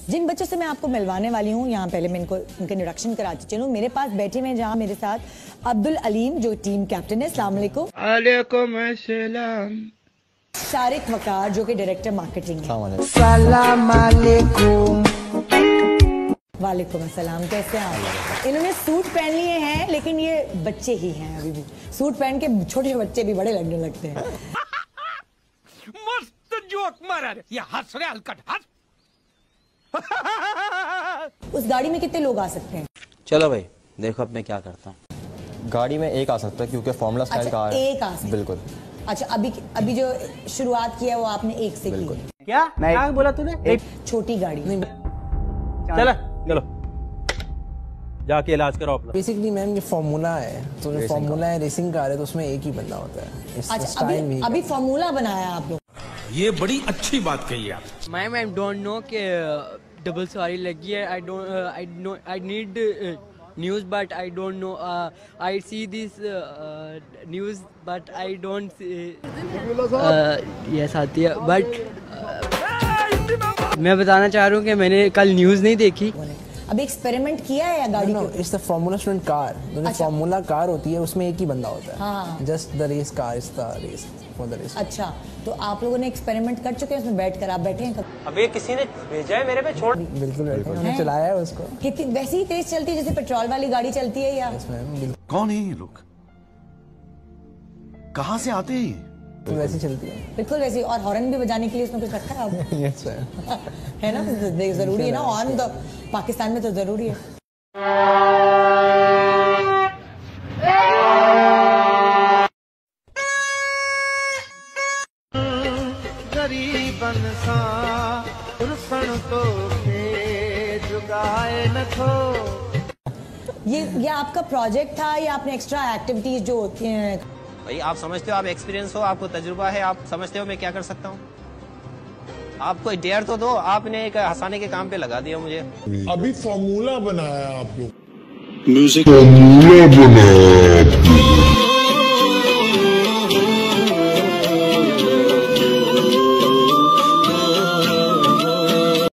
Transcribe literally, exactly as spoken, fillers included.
जिन बच्चों से मैं आपको मिलवाने वाली हूँ, यहाँ पहले मैं इनको इनका इंट्रोडक्शन कराती चलूँ। मेरे पास बैठे हुए जहाँ मेरे साथ अब्दुल अलीम जो टीम कैप्टन है, अस्सलाम वालेकुम। वालेकुम अस्सलाम। शारिक वकार जो कि डायरेक्टर मार्केटिंग है। सलाम अलैकुम। वालेकुम अस्सलाम, कैसे हैं आप? इन्होंने सूट पहन लिए हैं लेकिन ये बच्चे ही हैं अभी भी। सूट पहन के छोटे बच्चे भी बड़े लगने लगते हैं। मस्त जोक मारा रे, ये हंस रे हलकट हंस। उस गाड़ी में कितने लोग आ सकते हैं? चलो भाई देखो अब मैं क्या करता हूँ। गाड़ी में एक आ सकता है क्योंकि फॉर्मूला स्टाइल अच्छा, का है। एक आ सकता है। बिल्कुल। अच्छा, अभी अभी जो शुरुआत की है वो आपने एक से की। क्या क्या बोला तूने? एक छोटी गाड़ी। चलो चलो जाके इलाज कराओ अपना। बेसिकली मैम ये फॉर्मूला है, तो जो फॉर्मूला है रेसिंग कार है तो उसमें एक ही बंदा होता है। अच्छा, अभी अभी फॉर्मूला बनाया आप लोग। ये बड़ी अच्छी बात कही आप। मैम आई डोंट नो कि डबल सवारी लगी है। I don't I know I need news but I don't know. I see this news but I don't yes आती है बट मैं बताना चाह रहा हूँ कि मैंने कल न्यूज़ नहीं देखी। अभी एक्सपेरिमेंट किया है या गाड़ी? No it's the formula student car. जो फॉर्मूला कार होती है उसमें एक ही बंदा होता है। हाँ। Just the race car is the race for the race. अच्छा, तो आप लोगों ने एक्सपेरिमेंट कर चुके हैं उसमें बैठकर? आप बैठे हैं कब? अबे किसी ने भेजा है मेरे पे, छोड़। बिल्कुल बैठे, हमने चलाया है उसको। कितनी वैसे ही तेज चलती है जैसे पेट्रोल वाली गाड़ी चलती है या? कौन है ये लोग, कहाँ से आते हैं? तो वैसे चलती है बिल्कुल वैसे। और हॉर्न भी बजाने के लिए उसमें कुछ रखा है आप? Yes sir. है ना, तो जरूरी है ना, हॉर्न तो पाकिस्तान में तो जरूरी है। गरीबन सा रुसन तो के जुगाए न थो। ये ये आपका प्रोजेक्ट था या आपने एक्स्ट्रा एक्टिविटीज जो होती हैं? भाई आप समझते हो, आप एक्सपीरियंस हो, आपको तजुर्बा है, आप समझते हो मैं क्या कर सकता हूँ। आप कोई डेयर तो दो। आपने एक हंसाने के काम पे लगा दिया मुझे। अभी फॉर्मूला बनाया आप लोग। म्यूजिक फॉर्मूला बनाया।